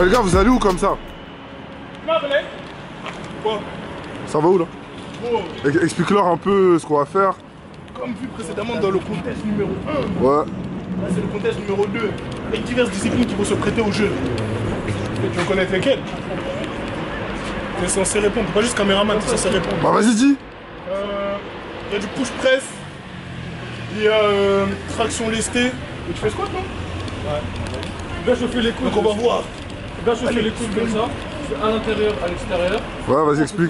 les gars, vous allez où comme ça? Quoi? Ça va où là? Explique-leur un peu ce qu'on va faire. Comme vu précédemment dans le contest numéro 1. Ouais. Là c'est le contest numéro 2. Avec diverses disciplines qui vont se prêter au jeu. Tu veux connaître lesquelles? Tu es censé répondre, pas juste caméraman, tu es censé répondre. Bah vas-y, dis. Il y a du push-press. Il y a traction lestée. Et tu fais squat, non? Ouais. Là je fais les coudes. Donc on va voir. Là je fais les coudes comme ça. Je fais à l'intérieur, à l'extérieur. Ouais, vas-y, explique.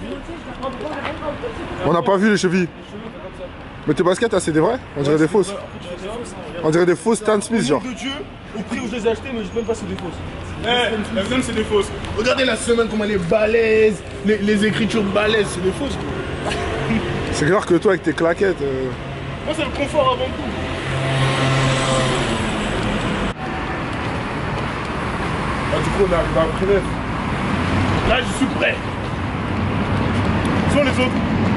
On n'a pas vu les chevilles. Mais tes baskets, c'est des vrais? On dirait des fausses. On dirait des fausses Stan Smith, genre. Au nom de Dieu, au prix où je les ai achetées, mais je sais même pas si c'est des fausses. Eh, la deuxième c'est des fausses. Regardez la semaine comment elle est balèze, les écritures balèzes, c'est des fausses. C'est clair que toi avec tes claquettes. Moi c'est le confort avant tout. Ah, du coup on arrive à après-neuf. Là je suis prêt. Où sont les autres?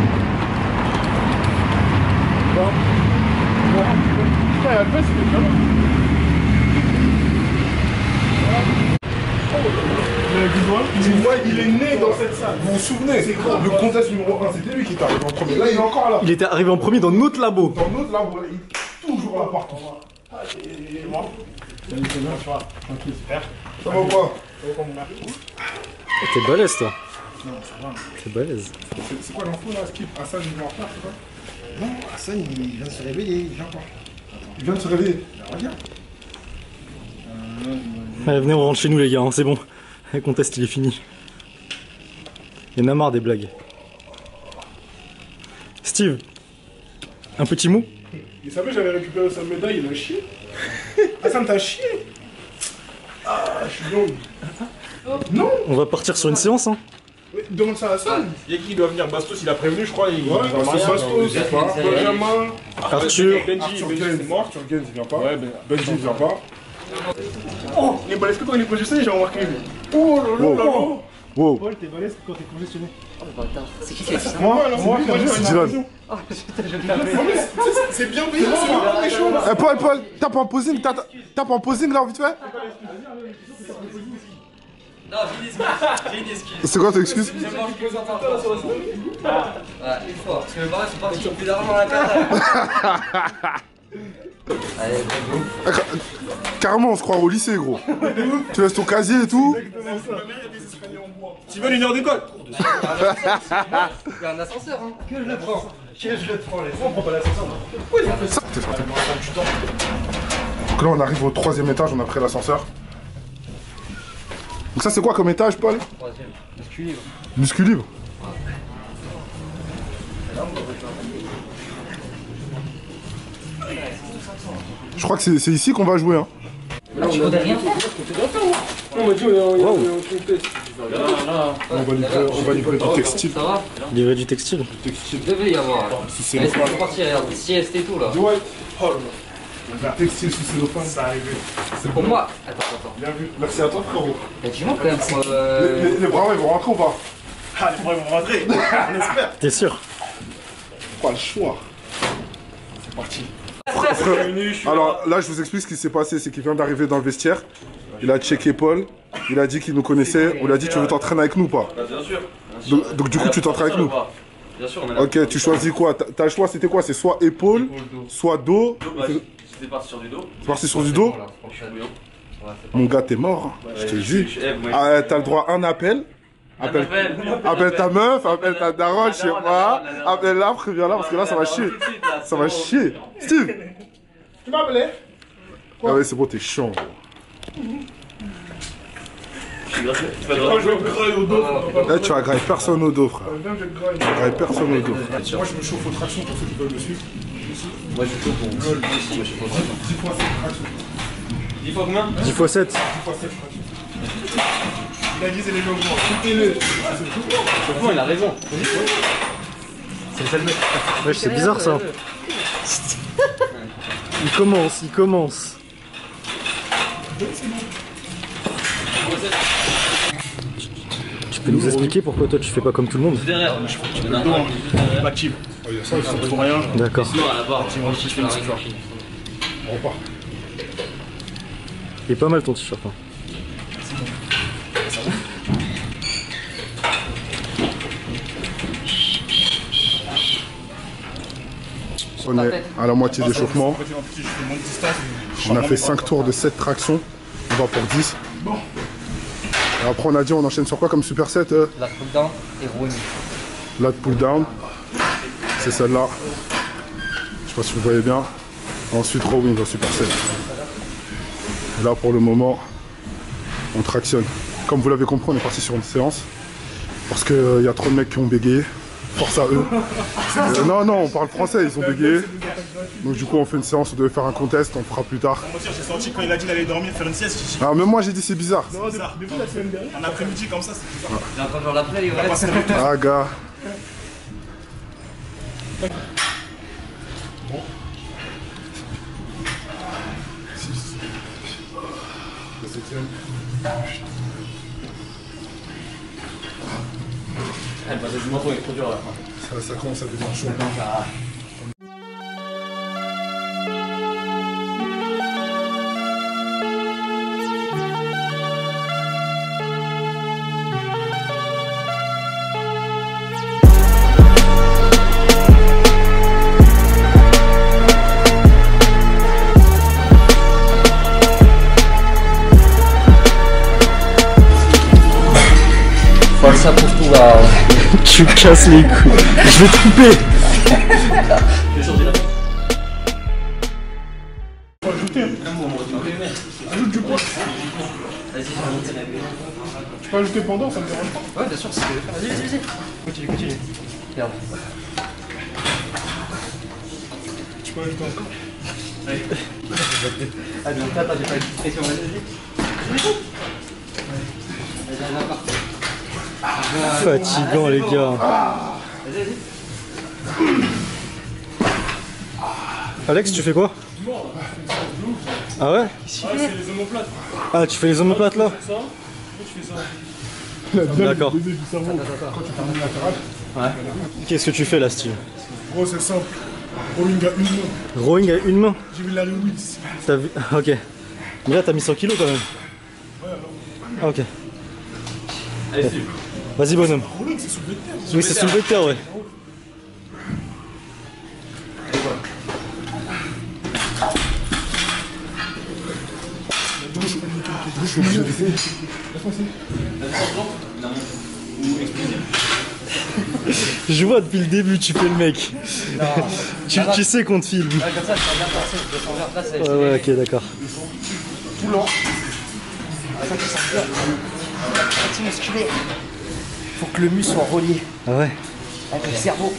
Bon. Putain, il y a le best, il est bien là. Tu vois, il est né dans cette salle. Vous vous souvenez? Le contest numéro 1, c'était lui qui est arrivé en premier. Là, il est encore là. Il était arrivé en premier dans notre labo. Dans notre labo, il est toujours là partout. Allez, moi. Salut, c'est bien, tu vois. Tranquille, super. Ça va ou quoi? Ça va quoi, mon mec? T'es balèze, toi. Non, ça va. T'es balèze. C'est quoi l'info là, Skip? Hassan, il est en retard, c'est quoi? Non, Hassan, il vient de se réveiller, il vient pas. Il vient de se réveiller. Regarde. Allez, venez, on rentre chez nous, les gars, hein, c'est bon. Le contest, il est fini. Il y en a marre des blagues. Steve, un petit mot? Il savait que j'avais récupéré sa médaille, il a chié. Hassan, t'as chié? Ah, je suis blonde. Non. On va partir sur une séance, hein. Mais demande ça à Hassan. Il y a qui doit venir? Bastos, il a prévenu, je crois. Ouais, Bastos, Benjamin, Arthur. Arthur Gaines, Arthur Gaines, il vient pas. Ouais, Benji, il vient pas. Oh, il est balèze que quand il est congestionné, j'ai remarqué. Oh là là là là. Wow. Paul, t'es balèze quand t'es congestionné. C'est qui a dit ça? Moi, C'est Dylan. c'est bien payé, c'est vraiment des choses. Eh Paul, tape en posing, tape en posing là, vite fait. Non, j'ai une excuse. C'est quoi ton excuse? Je mange plus en temps. Voilà, une fois. Parce que mes parents sont partis plus d'argent à la carte. Allez, go. Carrément, on se croit au lycée, gros. Tu laisses ton casier et tout. Tu veux une heure d'école? Il y a un ascenseur, hein. Que je le prends. Je le prends, les fois, on prend pas l'ascenseur. Ça, t'es sorti. Donc là, on arrive au 3e étage, on a pris l'ascenseur. Donc ça, c'est quoi comme étage, Paul? 3e. Muscu libre. Muscu libre. Je crois que c'est ici qu'on va jouer, hein. Là, tu voudrais rien faire? On m'a dit, On va livrer du textile. Ça va? Livrer du textile. Il devait y avoir. Si Allez, c'est c'est parti, regarde. Sieste et tout, là. Ouais. Oh là là. Un textile sous cellophane, ça arrive. C'est pour moi. Attends. Bien vu. Merci à toi, frérot. Y'a du monde quand même pour. Les bras, ils vont rentrer ou pas? Ah, les bras vont rentrer. On espère. T'es sûr? Pas le choix. C'est parti. Alors là, je vous explique ce qui s'est passé. C'est qu'il vient d'arriver dans le vestiaire. Il a checké Paul. Il a dit qu'il nous connaissait. On lui a dit, tu veux t'entraîner avec nous ou pas? Bien sûr. Donc du coup, tu t'entraînes avec nous? Bien sûr, on est là. Ok, tu choisis quoi? T'as le choix, c'était quoi? C'est soit épaule, soit dos. C'était parti sur du dos. C'est parti sur du dos? Mon gars, t'es mort, hein. Je te le dis. Ah, t'as le droit à un appel. Appelle ta meuf, appelle ta daronne, je sais pas. Appelle-la, préviens-la, parce que là, ça va chier. Ça va chier. Steve! Tu m'as appelé? Ah ouais, c'est bon, t'es chiant. Je vais te grailler au dos. Là, tu vas grailler personne au dos, frère. Même je vais te grailler. Tu vas grailler personne au dos. Moi, je me chauffe aux tractions pour ceux qui veulent me suivre. Moi, je suis chaud pour vous. 10 fois 7 tractions. 10 fois combien? 10 x 7. 10 fois 7 tractions. Il a dit c'est les logements. Écoutez-le. C'est bon, il a raison. Ouais, c'est bizarre ça. Il commence. Tu peux nous expliquer pourquoi toi tu fais pas comme tout le monde? Derrière, je peux Pas team. Ça, ils sont trop rien. D'accord. sinon à la barre, je fais une petite fois. On repart. Il est pas mal ton t-shirt. Hein. On est à la moitié d'échauffement. On a fait 5 tours de 7 tractions. On va pour 10. Et après on a dit on enchaîne sur quoi comme superset La pull down et rowing. Lat pull down. C'est celle-là. Je sais pas si vous voyez bien. Ensuite rowing au superset. Et là pour le moment, on tractionne. Comme vous l'avez compris, on est parti sur une séance. Parce qu'il y a trop de mecs qui ont bégayé. Force à eux. Non, on parle français, ils ont bégayé. Donc du coup, on fait une séance, on devait faire un contest, on fera plus tard. Moi aussi, j'ai senti quand il a dit d'aller dormir, faire une sieste. J'ai dit, Ah, même moi, j'ai dit c'est bizarre. non, c'est bizarre. Depuis la semaine dernière, en après-midi comme ça, c'est bizarre. J'ai encore genre la play, ouais. Ah, gars. Du menton est trop dur là. Ça commence à devenir chaud. Ça pour tout là. Tu casses les couilles. Je vais te couper. Faut ajouter. Ajoute du poids. Vas-y, Tu peux ajouter pendant, ça me dérange pas. ouais, bien sûr, c'est ce que je vais faire. Vas-y. Continue. Regarde. Tu peux ajouter encore. Ah, donc attends, j'ai pas eu de pression. Vas-y. Vas-y, encore. Fatigant les gars. Alex, tu fais quoi? Ah ouais? C'est les omoplates. Ah, tu fais les omoplates là? Ça, tu fais ça. D'accord. Le bébé du cerveau, quand tu termines latéral. Qu'est-ce que tu fais là, Steve? Gros, c'est simple. Rowing à une main. Rowing à une main? J'ai vu Larry Wheels. T'as vu? Ok. Mais là, t'as mis 100 kilos quand même. Ouais, alors. Ah, ok. Allez, Steve. Vas-y, bonhomme. Rowing, c'est soulevé de terre. Oui, c'est soulevé de terre, ouais. Je vois depuis le début, tu fais le mec. Tu sais qu'on te filme. Ouais, comme ça, je sens bien passer. Je sens bien passer. Ouais, ok, d'accord. Tout lent. Ça, tu sens bien. Partie musculaire. Faut que le muscle soit relié Ah ouais? avec le cerveau.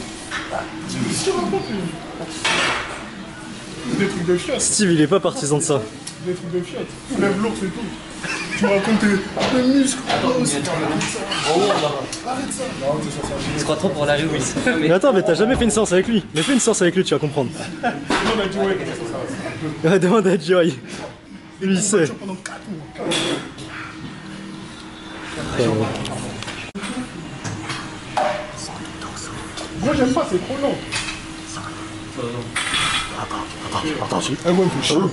Des trucs de chiottes. Steve, il est pas partisan de ça. Des trucs de chiottes. Tu lèves l'ours et tout. Tu me racontes tes muscles. Arrête ça. Non, t'es sur ça. Je crois trop pour Larry Wheels. Mais attends, mais t'as jamais fait une séance avec lui. Mais fais une séance avec lui, tu vas comprendre. Non, mais tu vois, ça va. Demande à Joy. Lui, il sait. Pendant 4 mois. Moi, j'aime pas, c'est trop long. Attends, ah ouais, il faut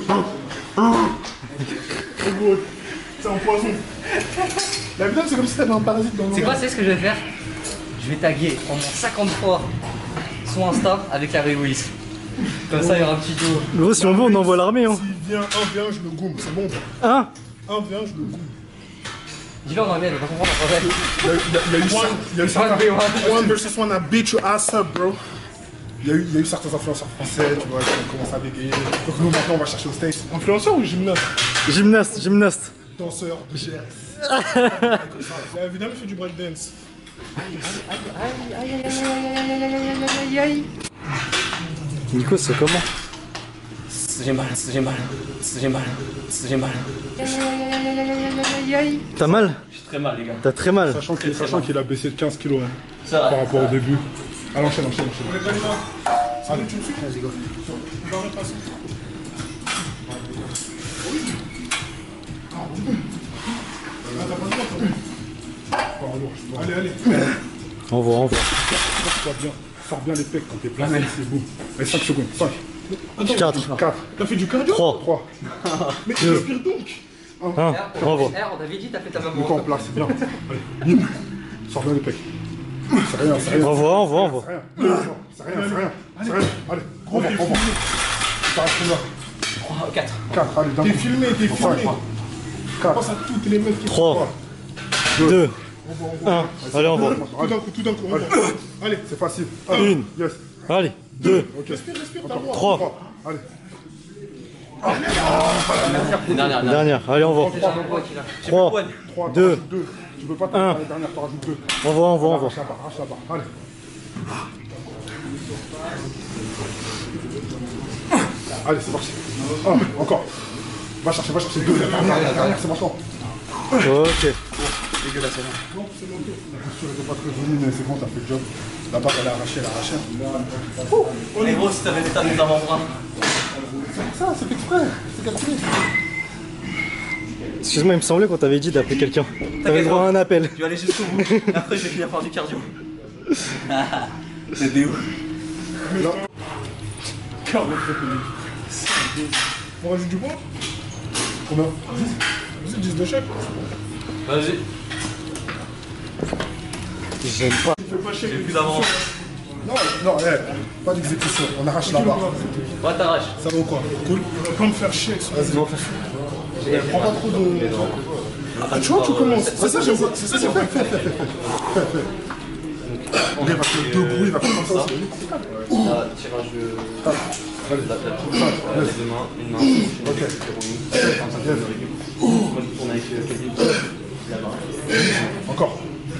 chier. C'est un poison. La vidéo, c'est comme si t'avais un parasite dans le C'est quoi, c'est ce que je vais faire? Je vais taguer au moins 50 fois son Insta avec Larry Wheels. Comme ça, il y aura un petit duo. Gros, si on veut, on envoie l'armée. Hein. S'il vient, un vient, je le goûme. C'est bon. Hein? Un vient, je le goûme. Dis-le en anglais, il va pas comprendre en français. Il y a eu ça. One versus one, I beat your ass up, bro. Il y a eu certains influenceurs français, tu vois, qui ont commencé à bégayer. Donc nous, maintenant, on va chercher au States. Influenceur ou gymnaste? Gymnaste. Danseur, BGS. Il a évidemment fait du breakdance. Nico, c'est comment? J'ai mal. T'as mal? J'ai très mal, les gars. T'as très mal. Sachant qu'il a baissé de 15 kilos hein, Ça va. par rapport au début. Allez, enchaîne. Allez, tu me suis? Vas-y, go. On va repasser. Allez. Envoie. Sors bien les pecs quand t'es placé, c'est bon. Allez, 5 secondes. 5, 4, 4, T'as fait du cardio? 3, Mais tu respires donc. 1. Envoie. on t'avait dit, t'as fait ta maman. mets-toi en place, c'est bien. Allez, bim. Sors bien les pecs. C'est rien, c'est rien. Envoie, envoie, envoie. C'est rien, c'est rien, c'est rien. Allez, gros, on va. Ça reste combien 4. 4, allez, d'un coup. T'es filmé. 4. Pense à toutes les meufs qui 3, 2, 1. Allez, envoie. Tout d'un coup, on va. Allez, c'est facile. 1. Yes. Allez, 2. Respire, t'as le droit. 3. Allez. Dernière. Allez, envoie. 3, 2. Tu peux pas te la dernière, tu rajoutes 2. Envoie, envoie, envoie. Arrache là-bas. Allez. Allez, c'est parti. Encore. Va chercher 2. La dernière, c'est maintenant. Ok. Dégueulasse, c'est bon. C'est bon. Je n'étais pas très venu, mais c'est bon, t'as fait le job. La barre, elle a arraché. Mais gros, si t'avais des tas d'avant-bras. Ça, c'est fait exprès. C'est calculé. Excuse-moi, il me semblait qu'on t'avait dit d'appeler quelqu'un. T'avais le droit à un appel. Je vais aller jusqu'au bout. Après, je vais finir par du cardio. C'est des ouf. On rajoute du poids? Combien? 10 de chaque. Vas-y. J'aime pas. J'ai plus d'avant. Non, pas d'exécution. On arrache la barre. Ouais, t'arraches. Ça va ou quoi? Cool. On va pas me faire chier avec ça. Vas-y. Prends pas trop de... Ah, tu vois, tu commences. C'est ça, j'aime pas. C'est ça, fais. On va faire debout, il va faire comme ça. Tirage de... La touche, les deux mains, une main. Ok. On tourne avec Kevin. Encore.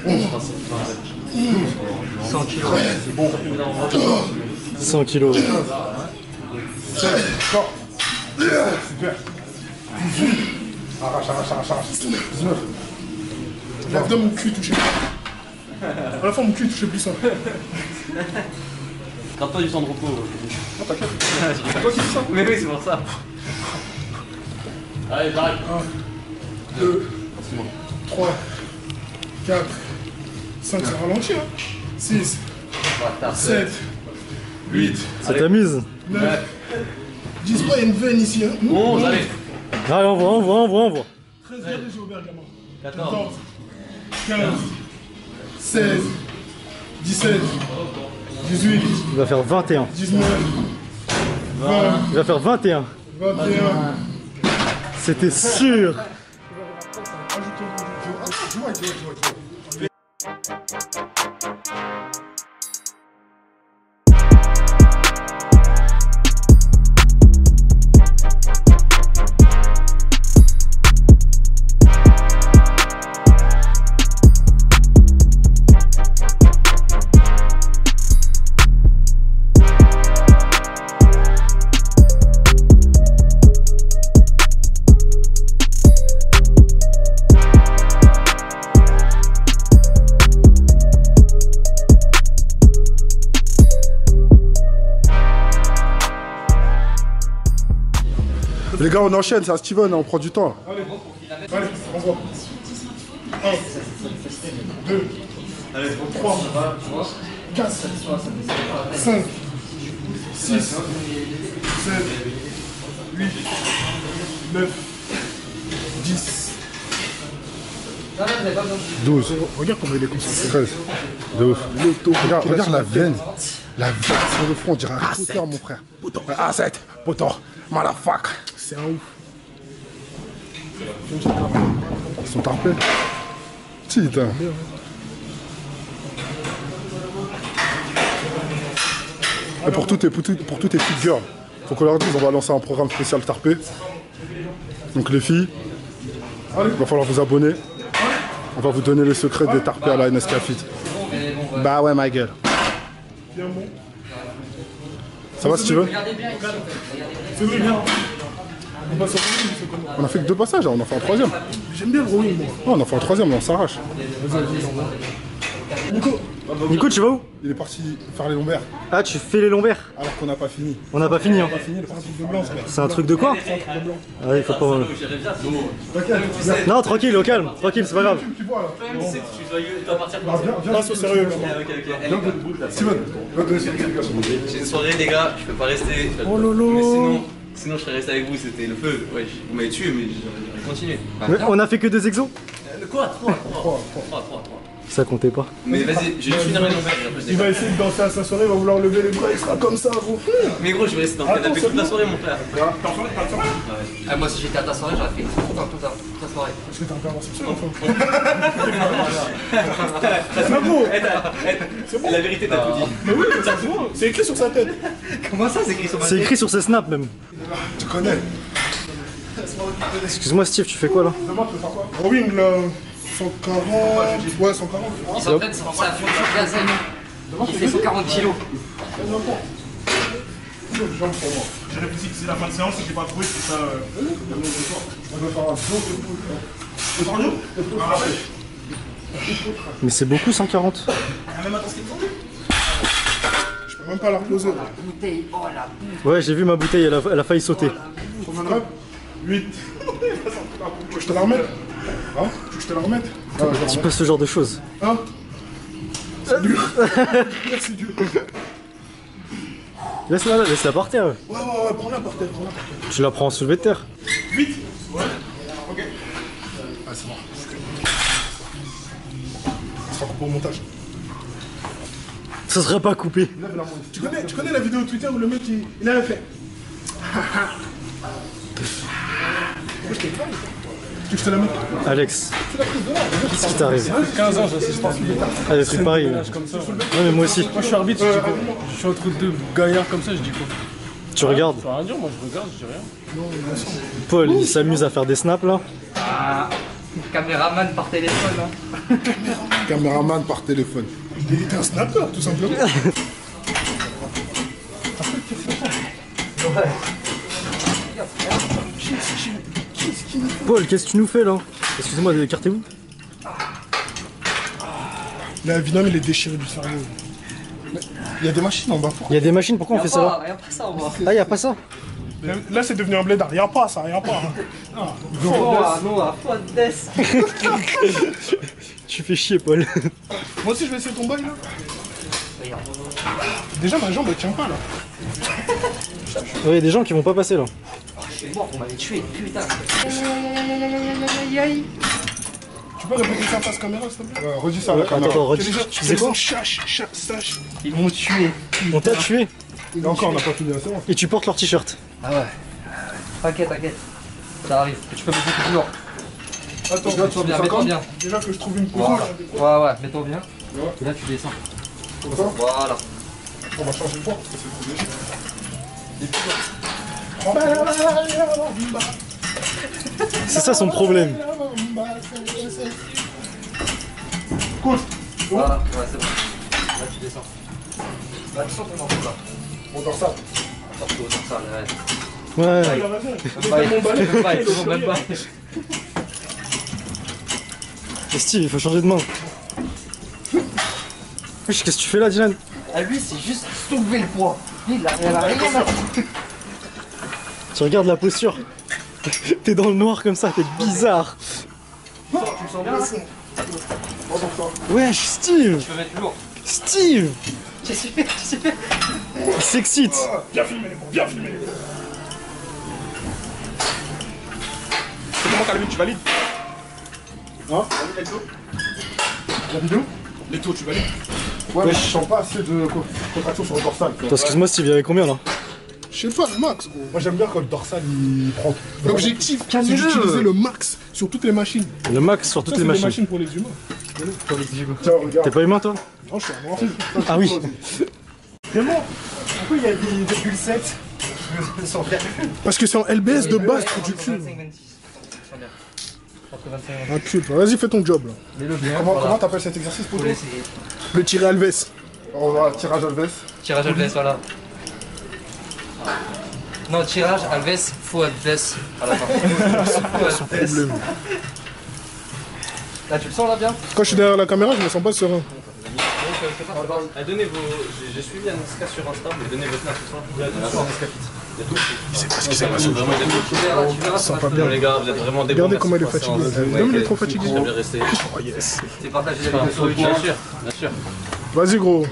100 kilos. C'est bon. 100 kilos. Encore. Super. 18. Arrache. 19. La fin, mon cul touché. À la fin, mon cul touché plus ça. Garde pas du temps de repos. Non, t'inquiète. C'est toi qui dis ça? Mais oui, c'est pour ça. Allez, j'arrête. 1, 2, 3, 4, 5, c'est ralenti, hein. 6, 7, 8, Ça t'amuse? 9, 10 pas, il y a une veine ici, hein. 11, allez. Allez, envoie. 13, j'ai ouvert, gamin. 14, 15, 16, 17, 18, Il va faire 21. 19, 20, Il va faire 21. 21. C'était sûr. Les gars, on enchaîne, c'est à Steven, on prend du temps. Allez, on voit. 1, 2, 3, 4, 5, 6, 7, 8, 9, 10. 12. Regarde comment il est concentré. 13. De ouf. Regarde la veine. La veine sur le front, on dirait un poteur, mon frère. A7, poteur, motherfucker. C'est un ouf. Ils sont tarpés. Putain. Et pour toutes tes petites girls, faut qu'on leur dise, on va lancer un programme spécial tarpé. Donc les filles, il va falloir vous abonner. On va vous donner les secrets des tarpés à la NSK Fit. Bah ouais, ma gueule. Ça va, Steven? C'est vrai, bien. On passe au rowing, c'est comment? On a fait que 2 passages, on en fait un 3e. J'aime bien le rowing, moi. Non, on en fait un 3e, on s'arrache. Nico, tu vas où? Il est parti faire les lombaires, Ah, tu fais les lombaires. alors qu'on n'a pas fini. On n'a pas fini, hein. On a fini le principe de blanc, ça va. C'est un truc de quoi? Ah, il faut pas... Non, tranquille, au calme. Tranquille, c'est pas grave. Tu vois, là. Tu dois partir pour ça. Viens, sois sérieux, là. Steven, va donner cette explication. J'ai une soirée, les gars, je peux pas rester. Oh lolo. Mais sinon, je serais resté avec vous, c'était le feu. Ouais, vous m'avez tué, mais j'aurais continué. Mais on a fait que 2 exos? Quoi? 3. Ça comptait pas. Mais vas-y, j'ai juste fini mon verre. Il va essayer de danser à sa soirée, il va vouloir lever les bras, il sera comme ça, gros. Mais gros, je vais rester dans le canapé toute la soirée, mon frère. Ah, moi, si j'étais à ta soirée, j'aurais fait toute ta soirée. Parce que t'es un peu sexuel, enfin. C'est beau. C'est bon. La vérité, t'as tout dit. Mais oui, c'est écrit sur sa tête. Comment ça, c'est écrit sur ma C'est écrit sur ses snaps même. Tu connais. Excuse-moi Steve, tu fais quoi là? Demain, tu veux faire quoi? Rowing, là. 140. Ouais, 140. Il s'entraîne, c'est la fonction gazelle. Il fait 140 kilos. J'ai réfléchi que c'est la fin de séance, si j'ai pas trouvé, c'est ça. On va faire un saut. Mais c'est beaucoup 140. Je peux même pas la reposer. Bouteille, oh la bouffe. Ouais, j'ai vu ma bouteille, elle a failli sauter. Combien de reps 8. Je te la remette. Hein? Tu veux que je te la remette? Ah, je la Dis remets. pas ce genre de choses. Hein? C'est dur. Merci Dieu. Laisse-la par terre. Ouais, prends-la par terre, prends-la par terre. Tu la prends en soulevé de terre. 8. Ouais. Ok. Ah, c'est bon. Ça sera coupé au montage. Ça sera pas coupé. Tu connais la vidéo Twitter où le mec il avait fait. Tu veux que je te la mette? Alex, qu'est-ce qui t'arrive? 15 ans, j'assiste pas. Ah, des trucs pareils. Comme ça. Ouais, mais moi aussi. Moi, je suis arbitre, je dis quoi? Je suis entre deux gaillards comme ça, je dis quoi? Tu regardes? Ça veut rien dire, moi je regarde, je dis rien. Paul, il s'amuse à faire des snaps là. Ah, caméraman par téléphone, hein. Caméraman par téléphone. Il était un snapper, tout simplement. Paul, qu'est-ce que tu nous fais là? Excusez-moi, écartez-vous. Là, évidemment, il est déchiré du cerveau. Mais il y a des machines en bas. Il y a des machines, pourquoi on fait ça là? Y'a pas ça, on va. Ah, y a pas ça? Là, c'est devenu un blédard. Y'a pas ça, y'a pas. Non, à fois de death. Tu fais chier, Paul. Moi aussi, je vais essayer ton bail là. Déjà, ma jambe elle tient pas là. Ouais, y a des gens qui vont pas passer là. Je suis mort, on m'avait tué, putain. Tu peux répéter ça face caméra, s'il te plaît? Redis ça à la Attends, caméra. redis. Tu disais quoi? Sache. Ils m'ont tué. On t'a tué Et encore, on n'a pas fini la séance. et tu portes leur t-shirt. Ah ouais. T'inquiète. Ça arrive. Tu peux me dire toujours. Attends, Mets-toi bien, mets-toi bien. Déjà que je trouve une position. Voilà. Ouais, mets-toi bien. Et là, tu descends. Comme ça, Voilà. on va changer de poids parce que c'est trop léger. C'est ça son problème. Cool. Voilà, ouais, c'est bon. Là, tu descends. Là, tu sens ton morceau là. On dort ça. Morceau, sur ça, ouais. Ouais. Même pas, c'est bon, même pas. Et Steve, il faut changer de main. Wesh, qu'est-ce que tu fais là, Dylan? Ah, lui, c'est juste soulever le poids. Lui, il a rien à foutre. Tu regardes la posture. T'es dans le noir comme ça, t'es bizarre. Tu le sens bien là? Wesh, Steve! Tu peux mettre lourd. Steve! J'ai su faire. Il s'excite. Bien filmé les poids, bien filmé les poids. C'est comment qu'à la limite tu valides? Hein? La vidéo? Les taux, tu valides? Ouais, mais je sens pas assez de contraction sur le dorsal. Attends, excuse-moi, Steve, il y avait combien là? Je sais pas, le max, gros. Moi j'aime bien quand le dorsal il prend. L'objectif, c'est d'utiliser le max sur toutes les machines. Le max sur toutes Ça, les c'est machines. pour les humains. Tiens, regarde. T'es pas humain toi? Non, je suis un noir. Ah oui. Vraiment? Pourquoi il y a des 2,7 Parce que c'est en LBS de base, trou du cul. Un cul. Vas-y, fais ton job là. Mets-le bien. Comment t'appelles cet exercice pour Faut toi? l'essayer. Le tirer Alves. On va tirage Alves. Tirage Alves, voilà. Non, tirage Alves, faux Alves à la fin. Faux Alves. Là, tu le sens là bien? Quand je suis derrière la caméra, je me sens pas serein. Donnez vos. J'ai suivi un Niska sur Insta, mais donnez votre nom, tout ça. Il y a tout sur Niska Fit. Il y a tout. C'est pas ce qui s'est passé. Vraiment, il y a tout. Tu verras, ça va pas te bien. Les gars, vous êtes vraiment des Regardez bons, comment il est merci pour fatigué. la séance. L'homme il est trop fatigué. Très bien resté. Oh yes. C'est partagé la vidéo sur YouTube. Bien sûr, bien sûr. Vas-y gros.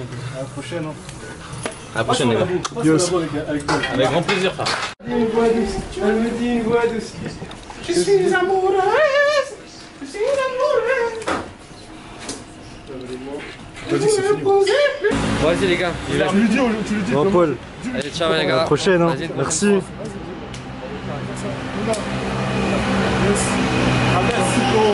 À la prochaine, les gars. Yes. Avec grand plaisir, frère. Elle me dit une voix douce. Je suis amoureuse. Je suis amoureuse. T'as dit que c'est fini. Vas-y les gars, Tu lui dis, Bon, Paul, allez ciao les à gars. la prochaine. Hein. Vas-y, Merci. Yes. Ah, merci, bro.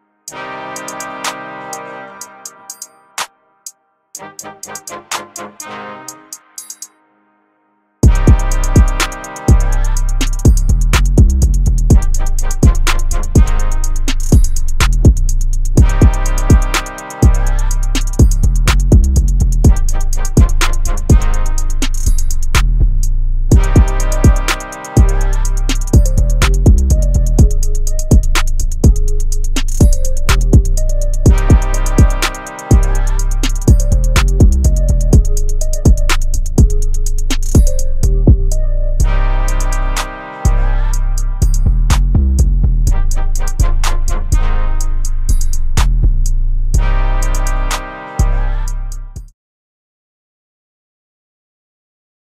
We'll be right back.